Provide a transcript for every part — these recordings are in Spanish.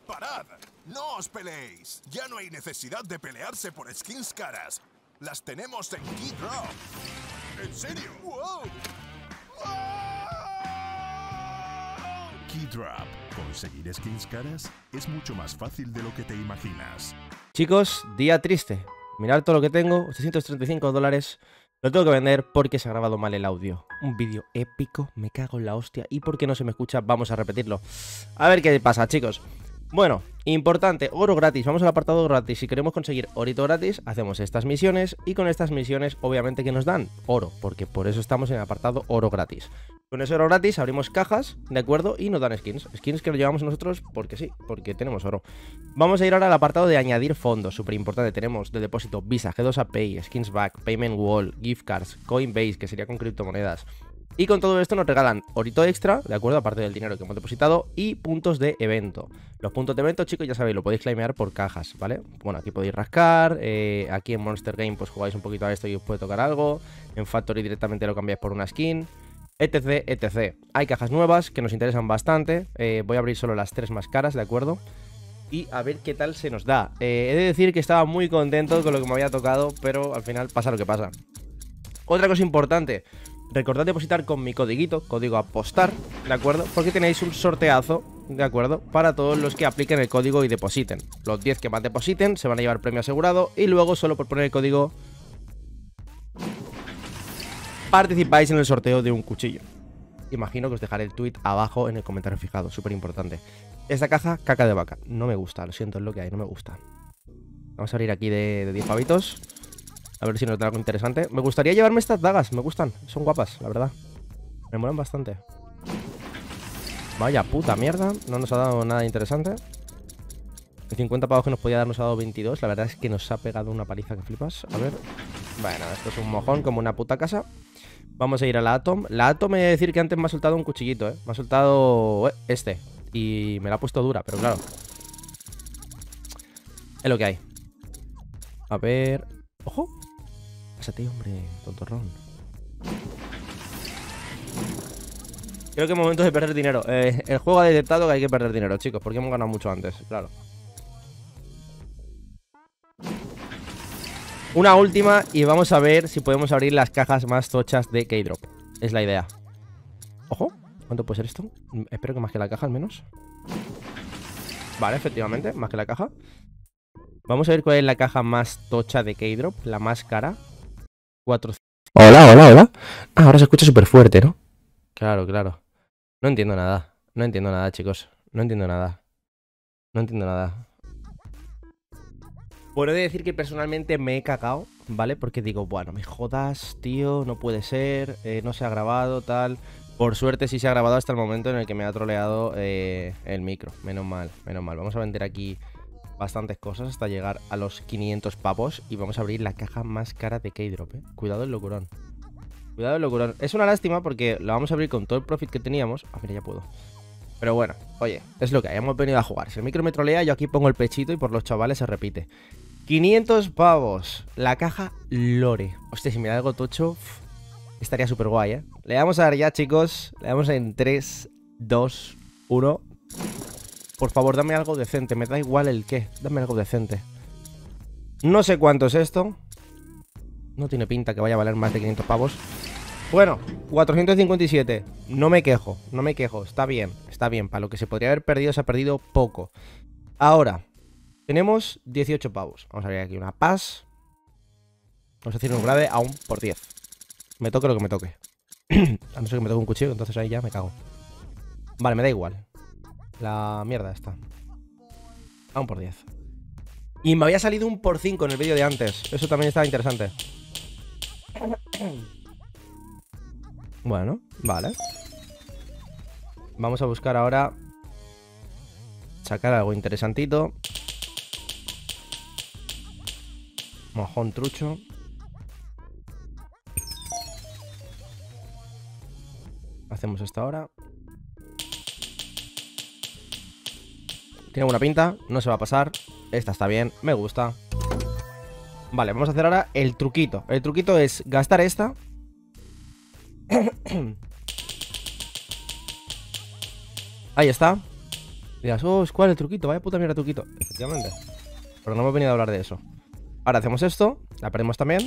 ¡Parad! ¡No os peleéis! Ya no hay necesidad de pelearse por skins caras. Las tenemos en Keydrop. ¿En serio? ¡Wow! Keydrop. Conseguir skins caras es mucho más fácil de lo que te imaginas. Chicos, día triste. Mirad todo lo que tengo, $835. Lo tengo que vender porque se ha grabado mal el audio. Un vídeo épico, me cago en la hostia. ¿Y por qué no se me escucha? Vamos a repetirlo. A ver qué pasa, chicos. Bueno, importante, oro gratis. Vamos al apartado gratis. Si queremos conseguir orito gratis, hacemos estas misiones. Y con estas misiones, obviamente, ¿qué nos dan? Oro, porque por eso estamos en el apartado oro gratis. Con ese oro gratis abrimos cajas, ¿de acuerdo? Y nos dan skins. Skins que lo llevamos nosotros porque sí, porque tenemos oro. Vamos a ir ahora al apartado de añadir fondos. Súper importante, tenemos de depósito Visa, G2A Pay, Skins Back, Payment Wall, Gift Cards, Coinbase, que sería con criptomonedas. Y con todo esto nos regalan orito extra, ¿de acuerdo? Aparte del dinero que hemos depositado, y puntos de evento. Los puntos de evento, chicos, ya sabéis, lo podéis claimear por cajas, ¿vale? Bueno, aquí podéis rascar, aquí en Monster Game pues jugáis un poquito a esto y os puede tocar algo. En Factory directamente lo cambiáis por una skin, etc, etc. Hay cajas nuevas que nos interesan bastante. Voy a abrir solo las 3 más caras, ¿de acuerdo? Y a ver qué tal se nos da. He de decir que estaba muy contento con lo que me había tocado, pero al final pasa lo que pasa. Otra cosa importante, recordad depositar con mi codiguito, código apostar, ¿de acuerdo? Porque tenéis un sorteazo, ¿de acuerdo? Para todos los que apliquen el código y depositen. Los 10 que más depositen se van a llevar premio asegurado. Y luego, solo por poner el código, participáis en el sorteo de un cuchillo. Imagino que os dejaré el tweet abajo en el comentario fijado, súper importante. Esta caja, caca de vaca, no me gusta, lo siento, es lo que hay, no me gusta. Vamos a abrir aquí de 10 pavitos. A ver si nos da algo interesante. Me gustaría llevarme estas dagas, me gustan, son guapas, la verdad. Me molan bastante. Vaya puta mierda, no nos ha dado nada interesante. De 50 pavos que nos podía dar nos ha dado 22. La verdad es que nos ha pegado una paliza que flipas. A ver. Bueno, esto es un mojón como una puta casa. Vamos a ir a la Atom. La Atom, he de decir que antes me ha soltado un cuchillito, Me ha soltado este. Y me la ha puesto dura, pero claro. Es lo que hay. A ver. ¡Ojo! Pásate, hombre, tontorrón. Creo que es momento de perder dinero. El juego ha detectado que hay que perder dinero, chicos, porque hemos ganado mucho antes, claro. Una última y vamos a ver si podemos abrir las cajas más tochas de Keydrop. Es la idea. Ojo, ¿cuánto puede ser esto? Espero que más que la caja al menos. Vale, efectivamente, más que la caja. Vamos a ver cuál es la caja más tocha de Keydrop, la más cara. 400. Hola, hola, hola. Ah, ahora se escucha súper fuerte, ¿no? Claro, claro. No entiendo nada. No entiendo nada, chicos. No entiendo nada. No entiendo nada. Bueno, he de decir que personalmente me he cagado, ¿vale? Porque digo, bueno, me jodas, tío, no puede ser, no se ha grabado, tal. Por suerte sí se ha grabado hasta el momento en el que me ha troleado el micro. Menos mal, menos mal. Vamos a vender aquí bastantes cosas hasta llegar a los 500 pavos. Y vamos a abrir la caja más cara de Keydrop, Cuidado el locurón. Cuidado el locurón. Es una lástima porque la vamos a abrir con todo el profit que teníamos. Ah, mira, ya puedo. Pero bueno, oye, es lo que hay, hemos venido a jugar. Si el micro me trolea, yo aquí pongo el pechito y por los chavales se repite. 500 pavos. La caja Lore. Hostia, si me da algo tocho, estaría súper guay, Le vamos a dar ya, chicos. Le damos en 3, 2, 1. Por favor, dame algo decente. Me da igual el qué. Dame algo decente. No sé cuánto es esto. No tiene pinta que vaya a valer más de 500 pavos. Bueno, 457. No me quejo, no me quejo. Está bien, está bien. Para lo que se podría haber perdido, se ha perdido poco. Ahora, tenemos 18 pavos. Vamos a abrir aquí una paz. Vamos a hacer un grave aún por 10. Me toque lo que me toque. A no ser que me toque un cuchillo, entonces ahí ya me cago. Vale, me da igual. La mierda esta. Aún por 10. Y me había salido un por 5 en el vídeo de antes. Eso también estaba interesante. Bueno, vale. Vamos a buscar ahora sacar algo interesantito. Mojón trucho. Hacemos esto ahora. Tiene buena pinta, no se va a pasar. Esta está bien, me gusta. Vale, vamos a hacer ahora el truquito. El truquito es gastar esta. Ahí está. Dirás, oh, ¿cuál es el truquito? Vaya puta mierda truquito. Efectivamente. Pero no hemos venido a hablar de eso. Ahora hacemos esto, la perdemos también.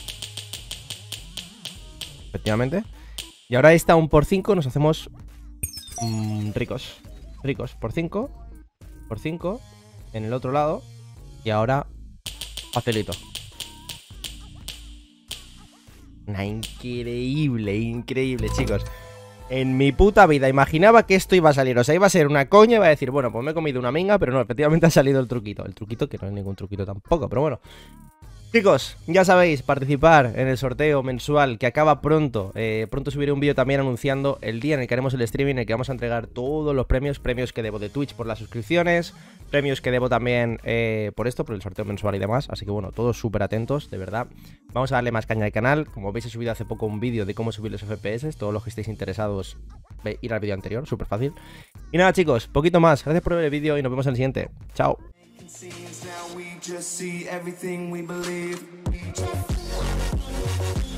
Efectivamente. Y ahora esta un por 5 nos hacemos ricos. Ricos, por 5. Por 5. En el otro lado. Y ahora facilito. Una increíble, increíble, chicos. En mi puta vida imaginaba que esto iba a salir. O sea, iba a ser una coña. Iba a decir, bueno, pues me he comido una minga. Pero no, efectivamente ha salido el truquito. El truquito que no es ningún truquito tampoco. Pero bueno, chicos, ya sabéis, participar en el sorteo mensual que acaba pronto. Pronto subiré un vídeo también anunciando el día en el que haremos el streaming, en el que vamos a entregar todos los premios. Premios que debo de Twitch por las suscripciones, premios que debo también por esto, por el sorteo mensual y demás. Así que bueno, todos súper atentos, de verdad. Vamos a darle más caña al canal. Como veis, he subido hace poco un vídeo de cómo subir los FPS. Todos los que estéis interesados, ir al vídeo anterior, súper fácil. Y nada, chicos, poquito más. Gracias por ver el vídeo y nos vemos en el siguiente. Chao. Just see everything we believe.